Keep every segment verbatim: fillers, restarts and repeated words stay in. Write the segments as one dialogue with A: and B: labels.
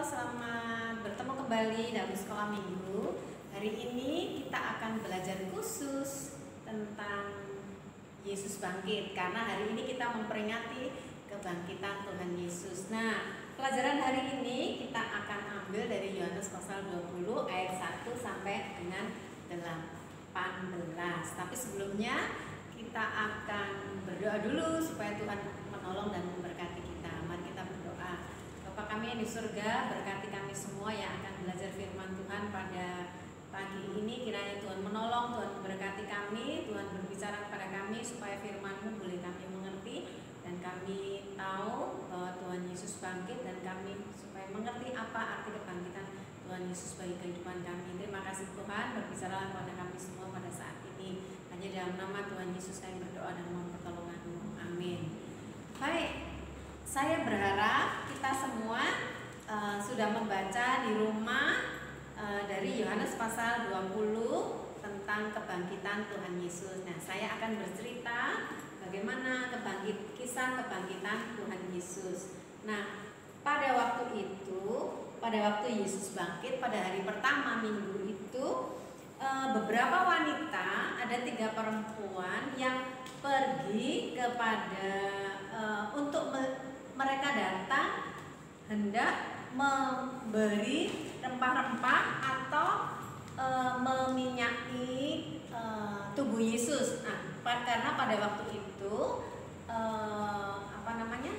A: selamat bertemu kembali dalam sekolah minggu. Hari ini kita akan belajar khusus tentang Yesus bangkit, karena hari ini kita memperingati kebangkitan Tuhan Yesus. Nah, pelajaran hari ini kita akan ambil dari Yohanes pasal dua puluh ayat satu sampai dengan delapan belas. Tapi sebelumnya kita akan berdoa dulu supaya Tuhan menolong dan memberkati kita. Mari kita berdoa. Bapa kami yang di surga, berkati kami semua yang akan belajar firman Tuhan pada pagi ini. Kiranya Tuhan menolong, Tuhan memberkati kami, Tuhan berbicara kepada kami supaya firman-Mu boleh kami mengerti dan kami tahu bahwa Tuhan Yesus bangkit, dan kami supaya mengerti apa arti kebangkitan Tuhan Yesus bagi kehidupan kami. Terima kasih Tuhan, berbicara kepada kami semua pada saat ini. Hanya dalam nama Tuhan Yesus kami berdoa dan mohon pertolongan-Mu. Amin. Baik, saya berharap kita semua uh, sudah membaca di rumah uh, dari Yohanes pasal dua puluh tentang kebangkitan Tuhan Yesus. Nah, saya akan bercerita bagaimana kebangkit, kisah kebangkitan Tuhan Yesus. Nah, pada waktu itu, pada waktu Yesus bangkit pada hari pertama minggu itu, uh, beberapa wanita, ada tiga perempuan yang pergi kepada uh, untuk me, mereka datang hendak memberi rempah-rempah atau e, meminyaki e, tubuh Yesus. Nah, karena pada waktu itu e, apa namanya,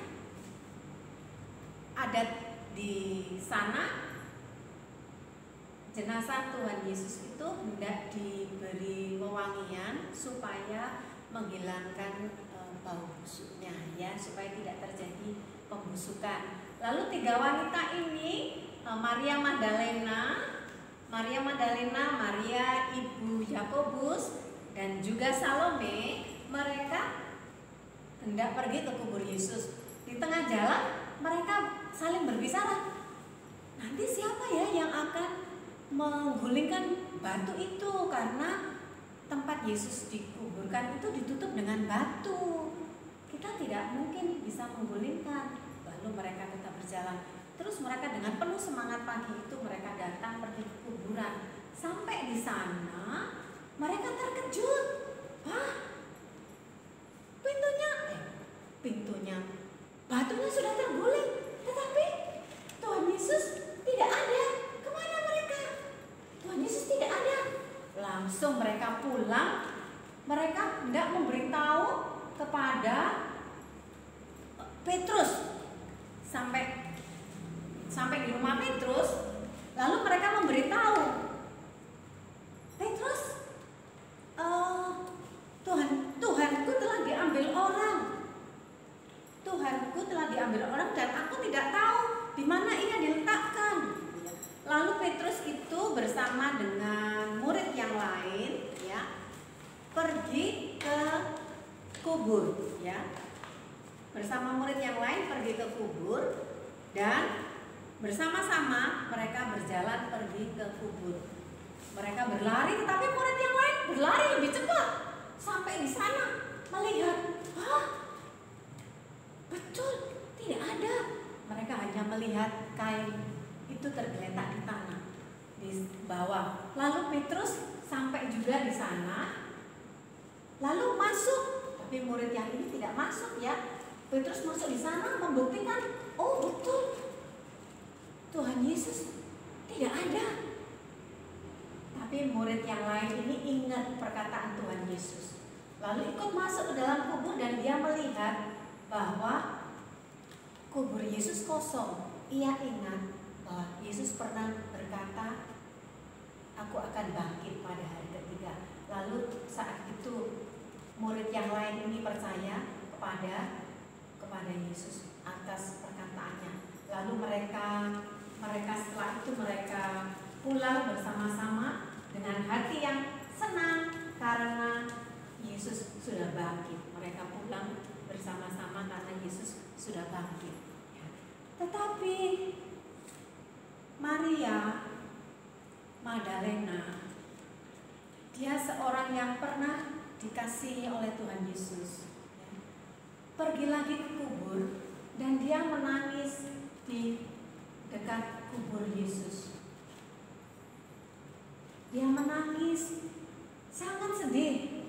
A: adat di sana jenazah Tuhan Yesus itu hendak diberi wewangian supaya menghilangkan e, bau busuknya, ya, supaya tidak terjadi pembusukan. Lalu tiga wanita ini, Maria Magdalena, Maria Magdalena, Maria ibu Yakobus, dan juga Salome, mereka hendak pergi ke kubur Yesus. Di tengah jalan mereka saling berbicara, nanti siapa ya yang akan menggulingkan batu itu, karena tempat Yesus dikuburkan itu ditutup dengan batu. Kita tidak mungkin bisa menggulingkan. Lalu mereka tetap berjalan. Terus mereka dengan penuh semangat pagi itu mereka datang pergi ke kuburan. Sampai di sana mereka terkejut. Hah? Pintunya, eh, pintunya, batunya sudah terguling, tetapi Tuhan Yesus tidak ada. Kemana mereka? Tuhan Yesus tidak ada. Langsung mereka pulang. Mereka hendak memberitahu kepada Petrus. Sampai sampai di rumah Petrus, lalu mereka memberitahu Petrus, uh, Tuhan Tuhanku telah diambil orang, Tuhanku telah diambil orang dan aku tidak tahu di mana ia diletakkan. Lalu Petrus itu bersama dengan murid yang lain, ya, pergi ke kubur, ya. Bersama murid yang lain pergi ke kubur, dan bersama-sama mereka berjalan pergi ke kubur. Mereka berlari, tetapi murid yang lain berlari lebih cepat. Sampai di sana melihat, hah? Betul, tidak ada. Mereka hanya melihat kain itu tergeletak di tanah di bawah. Lalu Petrus sampai juga di sana, lalu masuk, tapi murid yang ini tidak masuk, ya. Petrus masuk di sana membuktikan, oh betul, Tuhan Yesus tidak ada. Tapi murid yang lain ini ingat perkataan Tuhan Yesus, lalu ikut masuk ke dalam kubur, dan dia melihat bahwa kubur Yesus kosong. Ia ingat bahwa Yesus pernah berkata, aku akan bangkit pada hari ketiga. Lalu saat itu murid yang lain ini percaya kepada kepada Yesus atas perkataannya. Lalu mereka mereka setelah itu mereka pulang bersama-sama dengan hati yang senang karena Yesus sudah bangkit. Mereka pulang bersama-sama karena Yesus sudah bangkit. Tetapi Maria Magdalena, dia seorang yang pernah dikasihi oleh Tuhan Yesus, pergi lagi ke kubur, dan dia menangis di dekat kubur Yesus. Dia menangis, sangat sedih,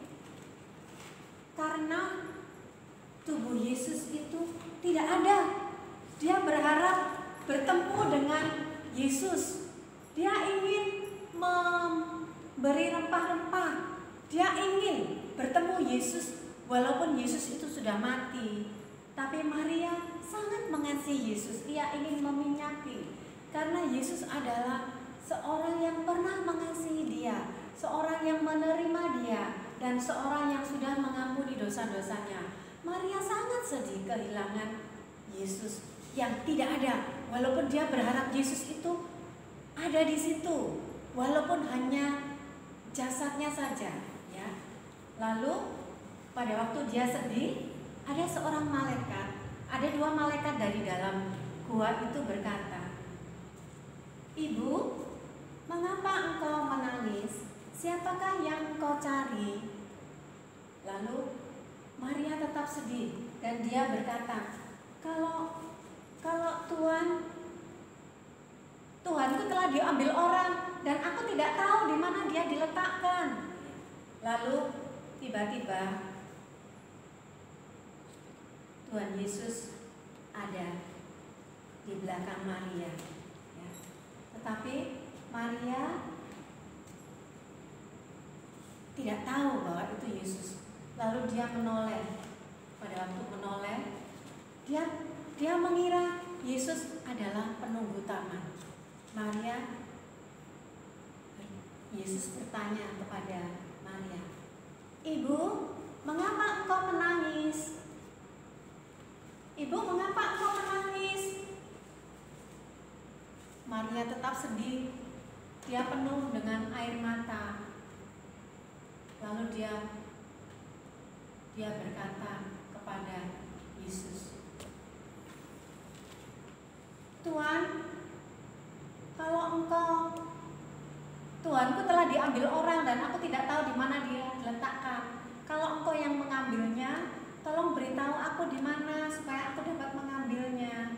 A: karena tubuh Yesus itu tidak ada. Dia berharap bertemu dengan Yesus. Dia ingin memberi rempah-rempah. Dia ingin bertemu Yesus walaupun Yesus itu sudah mati. Tapi Maria sangat mengasihi Yesus. Ia ingin meminyaki karena Yesus adalah seorang yang pernah mengasihi dia, seorang yang menerima dia, dan seorang yang sudah mengampuni dosa-dosanya. Maria sangat sedih kehilangan Yesus yang tidak ada, walaupun dia berharap Yesus itu ada di situ, walaupun hanya jasadnya saja, ya. Lalu pada waktu dia sedih, ada seorang malaikat, ada dua malaikat dari dalam gua itu berkata, "Ibu, mengapa engkau menangis? Siapakah yang engkau cari?" Lalu Maria tetap sedih dan dia berkata, Kalau kalau Tuhan Tuhanku telah diambil orang dan aku tidak tahu di mana dia diletakkan. Lalu tiba-tiba Tuhan Yesus ada di belakang Maria, ya. Tetapi Maria tidak tahu bahwa itu Yesus. Lalu dia menoleh. Pada waktu menoleh, dia dia mengira Yesus adalah penunggu taman. Maria, Yesus bertanya kepada Maria, "Ibu, mengapa engkau menangis? Ibu, mengapa engkau menangis?" Maria tetap sedih. Dia penuh dengan air mata. Lalu dia dia berkata kepada Yesus, "Tuhan, kalau engkau Tuhanku telah diambil orang dan aku tidak tahu di mana dia diletakkan. Kalau engkau yang mengambilnya, tolong beritahu aku di mana supaya aku dapat mengambilnya."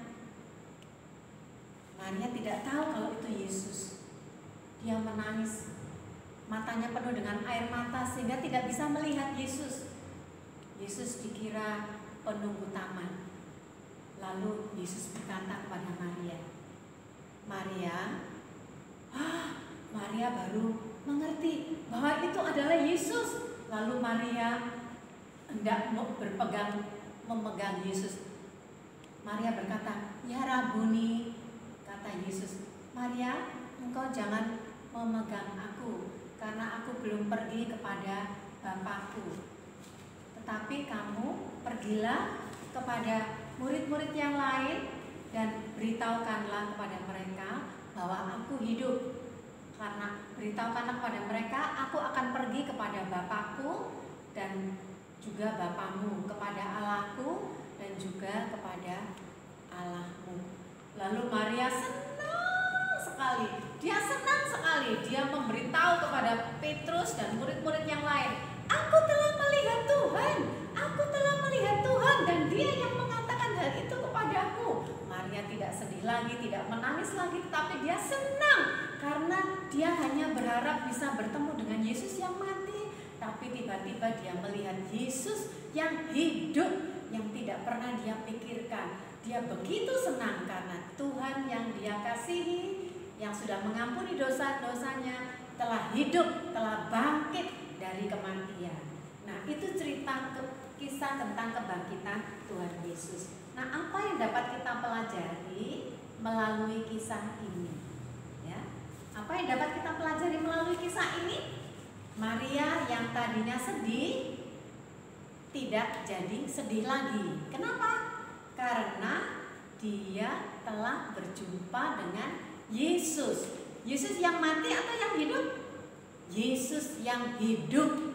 A: Maria tidak tahu kalau itu Yesus. Dia menangis, matanya penuh dengan air mata sehingga tidak bisa melihat Yesus. Yesus dikira penunggu taman. Lalu Yesus berkata kepada Maria, "Maria." Ah, Maria baru mengerti bahwa itu adalah Yesus. Lalu Maria hendak berpegang memegang Yesus. Maria berkata, "Ya Rabuni," kata Yesus. "Maria, engkau jangan memegang aku karena aku belum pergi kepada Bapakku. Tetapi kamu pergilah kepada murid-murid yang lain dan beritahukanlah kepada mereka bahwa aku hidup. Karena beritahukanlah kepada mereka, aku akan pergi kepada Bapakku dan juga Bapamu, kepada Allahku dan juga kepada Allahmu." Lalu Maria senang sekali. Dia senang sekali. Dia memberitahu kepada Petrus dan murid-murid yang lain, "Aku telah melihat Tuhan. Aku telah melihat Tuhan dan Dia yang mengatakan hal itu kepadaku." Maria tidak sedih lagi, tidak menangis lagi, tetapi dia senang karena dia hanya berharap bisa bertemu dengan Yesus yang mati. Tapi tiba-tiba dia melihat Yesus yang hidup, yang tidak pernah dia pikirkan. Dia begitu senang karena Tuhan yang dia kasihi, yang sudah mengampuni dosa-dosanya, telah hidup, telah bangkit dari kematian. Nah, itu cerita ke, kisah tentang kebangkitan Tuhan Yesus. Nah, apa yang dapat kita pelajari melalui kisah ini? Ya, apa yang dapat kita pelajari melalui kisah ini? Maria yang tadinya sedih tidak jadi sedih lagi. Kenapa? Karena dia telah berjumpa dengan Yesus. Yesus yang mati atau yang hidup? Yesus yang hidup.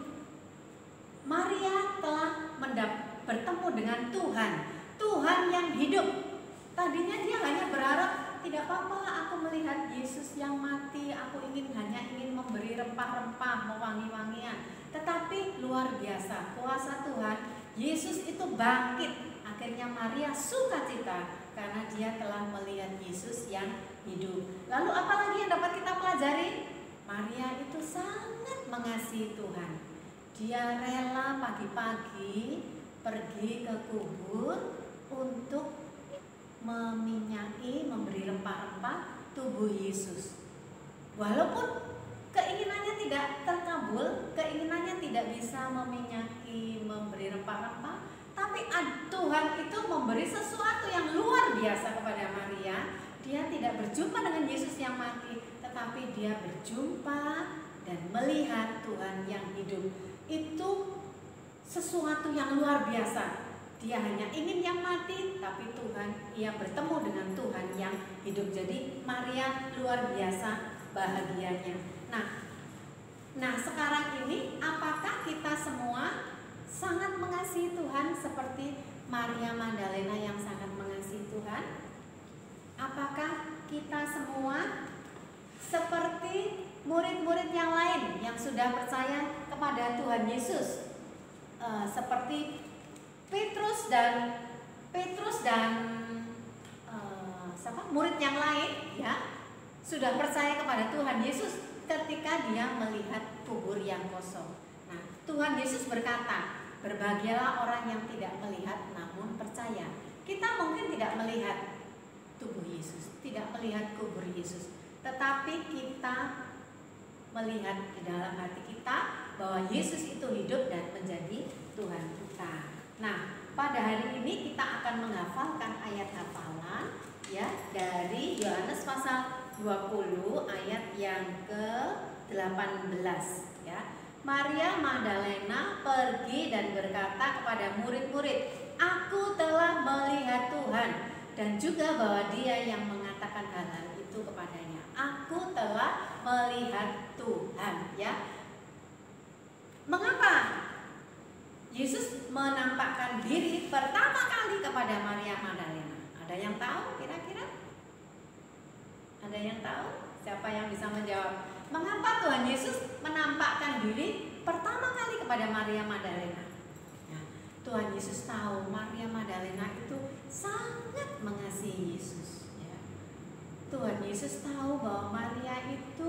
A: Maria telah mendap- bertemu dengan Tuhan, Tuhan yang hidup. Tadinya dia hanya berharap, tidak apa-apa aku melihat Yesus yang mati, aku ingin hanya ingin memberi rempah-rempah, mewangi-wangian. Tetapi luar biasa, kuasa Tuhan, Yesus itu bangkit. Akhirnya Maria sukacita karena dia telah melihat Yesus yang hidup. Lalu apa lagi yang dapat kita pelajari? Maria itu sangat mengasihi Tuhan. Dia rela pagi-pagi pergi ke kubur untuk meminyaki, memberi rempah-rempah tubuh Yesus. Walaupun keinginannya tidak terkabul, keinginannya tidak bisa meminyaki, memberi rempah-rempah, tapi Tuhan itu memberi sesuatu yang luar biasa kepada Maria. Dia tidak berjumpa dengan Yesus yang mati, tetapi dia berjumpa dan melihat Tuhan yang hidup. Itu sesuatu yang luar biasa. Dia hanya ingin yang mati, tapi Tuhan, ia bertemu dengan Tuhan yang hidup. Jadi Maria luar biasa bahagianya. Nah, nah sekarang ini apakah kita semua sangat mengasihi Tuhan seperti Maria Magdalena yang sangat mengasihi Tuhan? Apakah kita semua seperti murid-murid yang lain yang sudah percaya kepada Tuhan Yesus, e, seperti Petrus dan Petrus dan e, siapa? murid yang lain, ya, sudah percaya kepada Tuhan Yesus ketika dia melihat kubur yang kosong. Nah, Tuhan Yesus berkata, berbahagialah orang yang tidak melihat namun percaya. Kita mungkin tidak melihat tubuh Yesus, tidak melihat kubur Yesus, tetapi kita melihat di dalam hati kita bahwa Yesus itu hidup dan menjadi Tuhan kita. Nah, pada hari ini kita akan menghafalkan ayat hafalan, ya, dari Yohanes pasal dua puluh ayat yang ke delapan belas, ya. Maria Magdalena pergi dan berkata kepada murid-murid, "Aku telah melihat Tuhan," dan juga bahwa dia yang mengatakan hal-hal itu kepadanya. Aku telah melihat Tuhan, ya. Mengapa Yesus menampakkan diri pertama kali kepada Maria Magdalena? Ada yang tahu kira-kira? Ada yang tahu? Siapa yang bisa menjawab? Mengapa Tuhan Yesus menampakkan diri pertama kali kepada Maria Magdalena? Ya, Tuhan Yesus tahu Maria Magdalena itu sangat mengasihi Yesus. Ya. Tuhan Yesus tahu bahwa Maria itu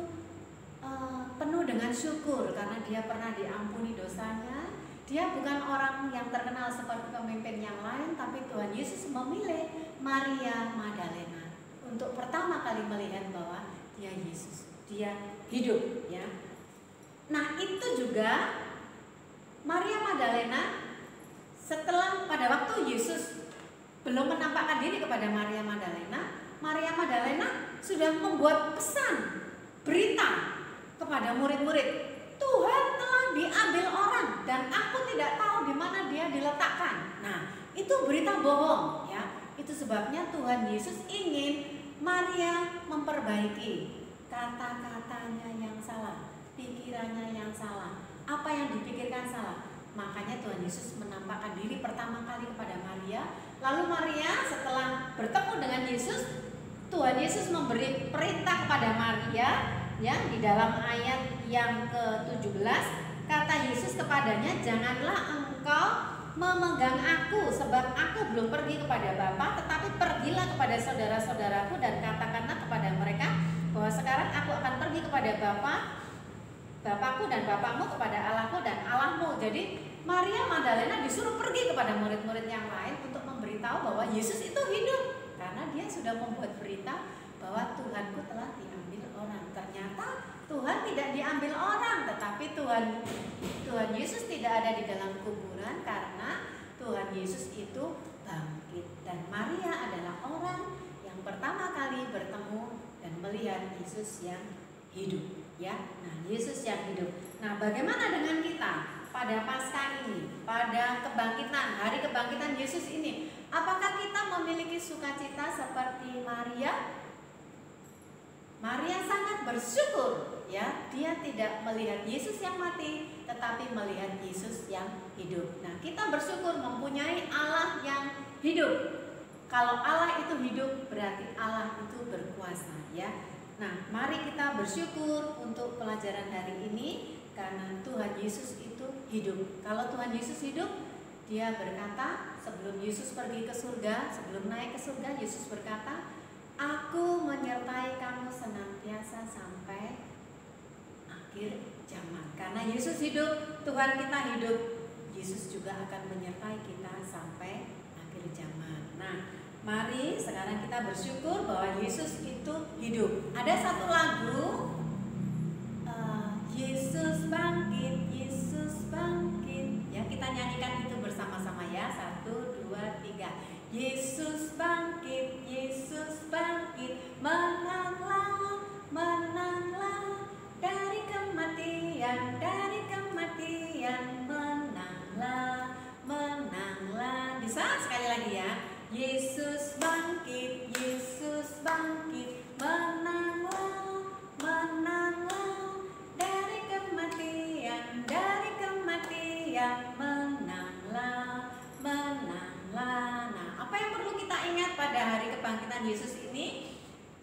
A: uh, penuh dengan syukur karena dia pernah diampuni dosanya. Dia bukan orang yang terkenal seperti pemimpin yang lain, tapi Tuhan Yesus memilih Maria Magdalena untuk pertama kali melihat bahwa dia Yesus, dia hidup, ya. Nah, itu juga Maria Magdalena setelah pada waktu Yesus belum menampakkan diri kepada Maria Magdalena, Maria Magdalena sudah membuat pesan, berita kepada murid-murid, Tuhan telah diambil orang dan aku tidak tahu di mana dia diletakkan. Nah, itu berita bohong, ya. Itu sebabnya Tuhan Yesus ingin Maria memperbaiki kata-katanya yang salah, pikirannya yang salah, apa yang dipikirkan salah. Makanya Tuhan Yesus menampakkan diri pertama kali kepada Maria. Lalu Maria setelah bertemu dengan Yesus, Tuhan Yesus memberi perintah kepada Maria, ya, di dalam ayat yang ke tujuh belas, kata Yesus kepadanya, "Janganlah engkau memegang aku, sebab aku belum pergi kepada Bapa, tetapi pergilah kepada saudara-saudaraku dan katakanlah kepada mereka bahwa sekarang aku akan pergi kepada Bapa, Bapakku dan Bapakmu, kepada Allahku dan Allahmu." Jadi Maria Magdalena disuruh pergi kepada murid-murid yang lain untuk memberitahu bahwa Yesus itu hidup, karena dia sudah membuat berita bahwa Tuhanku telah diambil orang. Ternyata Tuhan tidak diambil orang, tetapi Tuhan Tuhan Yesus tidak ada di dalam kuburan karena Tuhan Yesus itu bangkit. Dan Maria adalah orang yang pertama kali bertemu dan melihat Yesus yang hidup, ya. Nah, Yesus yang hidup. Nah, bagaimana dengan kita pada Paskah ini, pada kebangkitan, hari kebangkitan Yesus ini? Apakah kita memiliki sukacita seperti Maria? Maria sangat bersyukur, ya. Dia tidak melihat Yesus yang mati, tetapi melihat Yesus yang hidup. Nah, kita bersyukur mempunyai Allah yang hidup. Kalau Allah itu hidup, berarti Allah itu berkuasa, ya. Nah, mari kita bersyukur untuk pelajaran hari ini karena Tuhan Yesus itu hidup. Kalau Tuhan Yesus hidup, dia berkata sebelum Yesus pergi ke surga, sebelum naik ke surga, Yesus berkata, "Aku menyertai kamu senantiasa sampai akhir zaman." Karena Yesus hidup, Tuhan kita hidup, Yesus juga akan menyertai kita sampai akhir zaman. Nah, mari sekarang kita bersyukur bahwa Yesus itu hidup. Ada satu lagu, uh, Yesus bangkit, Yesus bangkit. Ya, kita nyanyikan itu bersama-sama ya. Satu, dua, tiga. Yesus bangkit, Yesus bangkit, menanglah, menanglah dari kematian, dari kematian, menanglah, menanglah. Bisa sekali lagi ya. Yesus bangkit, Yesus bangkit, menanglah, menanglah dari kematian, dari kematian, menanglah, menanglah. Nah, apa yang perlu kita ingat pada hari kebangkitan Yesus ini?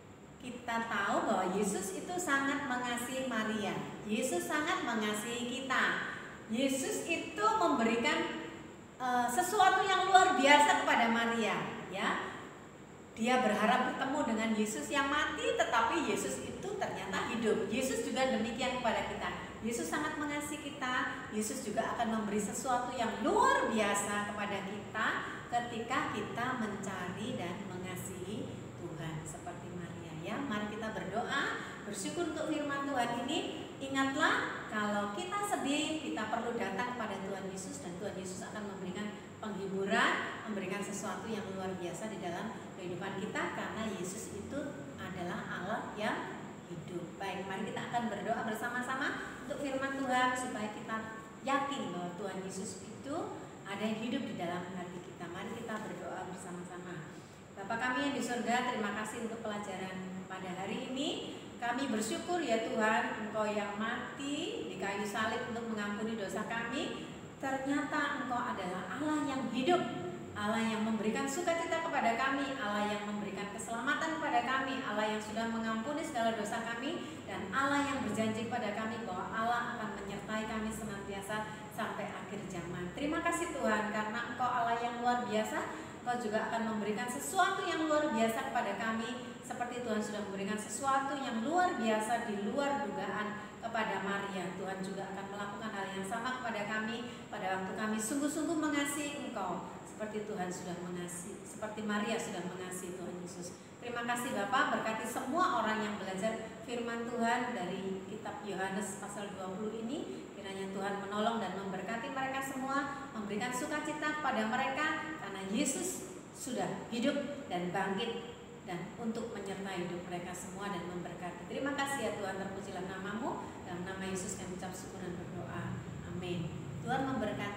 A: Kita tahu bahwa Yesus itu sangat mengasihi Maria. Yesus sangat mengasihi kita. Yesus itu memberikan uh, sesuatu yang luar biasa kepada Maria, ya. Dia berharap bertemu dengan Yesus yang mati, tetapi Yesus itu ternyata hidup. Yesus juga demikian kepada kita. Yesus sangat mengasihi kita. Yesus juga akan memberi sesuatu yang luar biasa kepada kita ketika kita mencari dan mengasihi Tuhan seperti Maria, ya. Mari kita berdoa, bersyukur untuk firman Tuhan ini. Ingatlah, kalau kita sedih, kita perlu datang kepada Tuhan Yesus, dan Tuhan Yesus akan memberikan penghiburan, memberikan sesuatu yang luar biasa di dalam kehidupan kita, karena Yesus itu adalah Allah yang hidup. Baik, mari kita akan berdoa bersama-sama untuk firman Tuhan, supaya kita yakin bahwa Tuhan Yesus itu ada yang hidup di dalam hati kita. Mari kita berdoa bersama-sama. Bapa kami yang di surga, terima kasih untuk pelajaran pada hari ini. Kami bersyukur ya Tuhan, Engkau yang mati di kayu salib untuk mengampuni dosa kami. Ternyata Engkau adalah Allah yang hidup, Allah yang memberikan sukacita kepada kami, Allah yang memberikan keselamatan kepada kami, Allah yang sudah mengampuni segala dosa kami, dan Allah yang berjanji kepada kami bahwa Allah akan menyertai kami senantiasa sampai akhir zaman. Terima kasih Tuhan, karena Engkau Allah yang luar biasa. Engkau juga akan memberikan sesuatu yang luar biasa kepada kami, seperti Tuhan sudah memberikan sesuatu yang luar biasa di luar dugaan kepada Maria. Tuhan juga akan melakukan hal yang sama kepada kami pada waktu kami sungguh-sungguh mengasihi Engkau, seperti Tuhan sudah mengasihi, seperti Maria sudah mengasihi Tuhan Yesus. Terima kasih Bapak, berkati semua orang yang belajar firman Tuhan dari kitab Yohanes pasal dua puluh ini. Kiranya Tuhan menolong dan memberkati mereka semua, memberikan sukacita kepada mereka, karena Yesus sudah hidup dan bangkit, dan untuk menyertai hidup mereka semua dan memberkati. Terima kasih ya Tuhan, terpujilah namamu. Dalam nama Yesus kami ucap syukur dan berdoa. Amin. Tuhan memberkati.